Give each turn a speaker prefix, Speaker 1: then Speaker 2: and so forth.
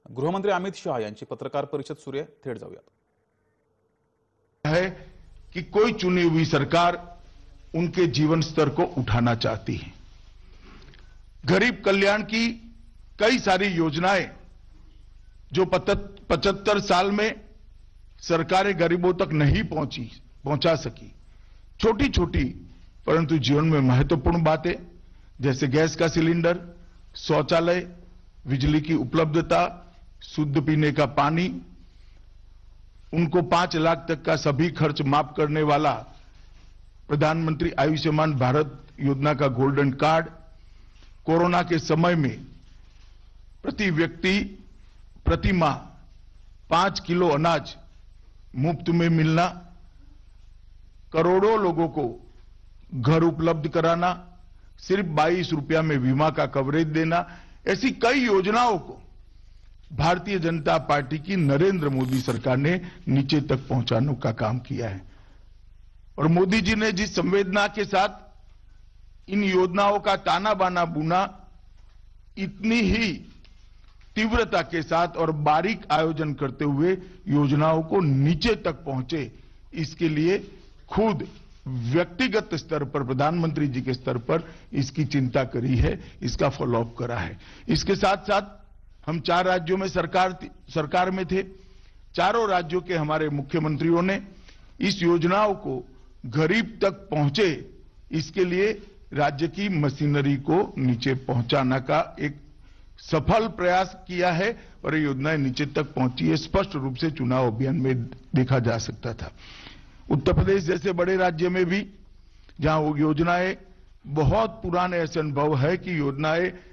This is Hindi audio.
Speaker 1: गृहमंत्री अमित शाह यांची पत्रकार परिषद सुरू आहे, थेट जाऊयात।
Speaker 2: है कि कोई चुनी हुई सरकार उनके जीवन स्तर को उठाना चाहती है। गरीब कल्याण की कई सारी योजनाएं जो 75 साल में सरकारें गरीबों तक नहीं पहुंचा सकी, छोटी छोटी परंतु जीवन में महत्वपूर्ण बातें जैसे गैस का सिलेंडर, शौचालय, बिजली की उपलब्धता, शुद्ध पीने का पानी, उनको 5 लाख तक का सभी खर्च माफ करने वाला प्रधानमंत्री आयुष्मान भारत योजना का गोल्डन कार्ड, कोरोना के समय में प्रति व्यक्ति प्रति माह 5 किलो अनाज मुफ्त में मिलना, करोड़ों लोगों को घर उपलब्ध कराना, सिर्फ 22 रुपया में बीमा का कवरेज देना, ऐसी कई योजनाओं को भारतीय जनता पार्टी की नरेंद्र मोदी सरकार ने नीचे तक पहुंचाने का काम किया है। और मोदी जी ने जिस संवेदना के साथ इन योजनाओं का ताना बाना बुना, इतनी ही तीव्रता के साथ और बारीक आयोजन करते हुए योजनाओं को नीचे तक पहुंचे, इसके लिए खुद व्यक्तिगत स्तर पर प्रधानमंत्री जी के स्तर पर इसकी चिंता करी है, इसका फॉलोअप करा है। इसके साथ साथ हम 4 राज्यों में सरकार में थे। चारों राज्यों के हमारे मुख्यमंत्रियों ने इस योजनाओं को गरीब तक पहुंचे, इसके लिए राज्य की मशीनरी को नीचे पहुंचाने का एक सफल प्रयास किया है और ये योजनाएं नीचे तक पहुंची है, स्पष्ट रूप से चुनाव अभियान में देखा जा सकता था। उत्तर प्रदेश जैसे बड़े राज्य में भी जहां वो योजनाएं बहुत पुराने ऐसे अनुभव है कि योजनाएं